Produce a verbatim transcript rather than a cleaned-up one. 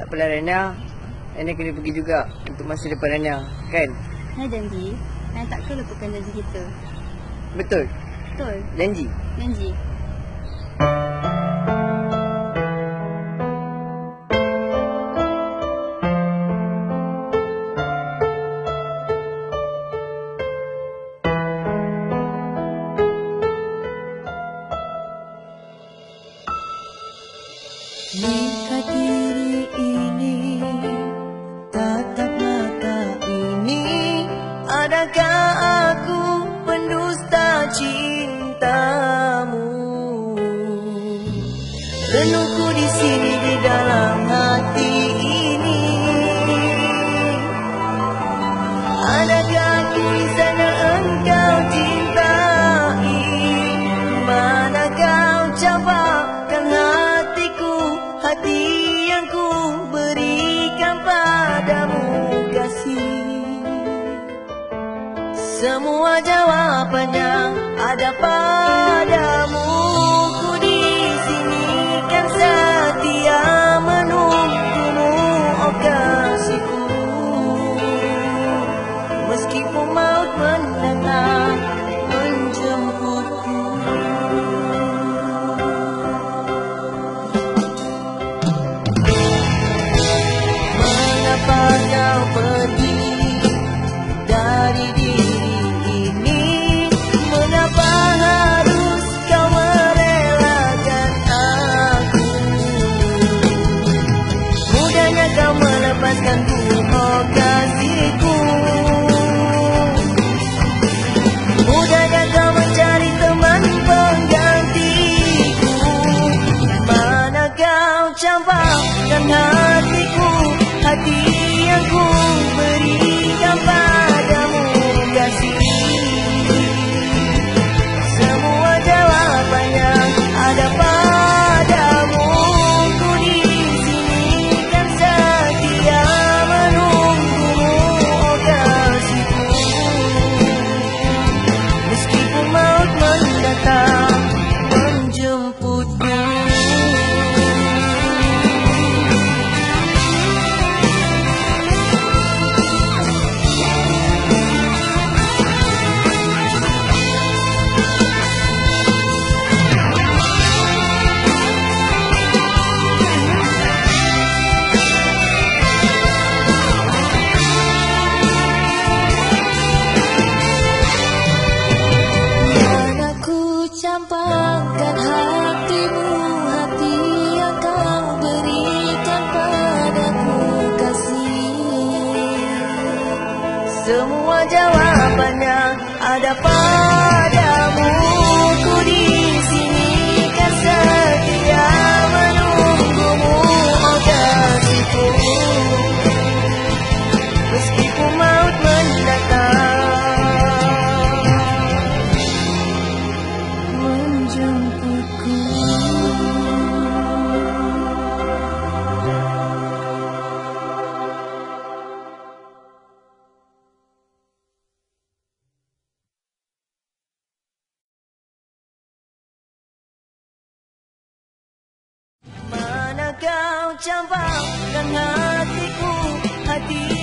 Tak apalah Rania, Rania kena pergi juga untuk masa depan Rania, kan? Saya janji, saya takkan lupakan janji kita. Betul? Betul. Janji? Janji. Lihat diri ini, tatap mata ini. Adakah aku pendusta cintamu? Renungku di sini di dalam hati ini. Adakah aku insan yang engkau cintai? Mana kau campakkan hatiku, hati yang ku berikan padamu kasih. Semua jawabannya ada padamu. Ku di sini kan setia menunggumu, oh kasihku. Meskipun maut mendatang menjemputku. Mengapa kau pergi dari diri ini? Mengapa harus kau merelakan aku? Mudahnya kau melepaskanku, oh kasihku. Mudahnya kau mencari teman penggantiku. Mana kau campakkan hatiku, hati yang ku berikan padamu kasih. Semua jawabannya ada padamu. Ku di sini kan setia menunggumu, oh kasihku. Meskipun maut mendatang menjemputmu. Mana ku campakkan hatimu, hati yang kau berikan padaku kasih. Semua jawabannya ada padamu. Ku di sini kan setia menunggumu, oh kasihku. Meskipun maut mendatang menjemputku. Mana kau campakkan hatiku, hati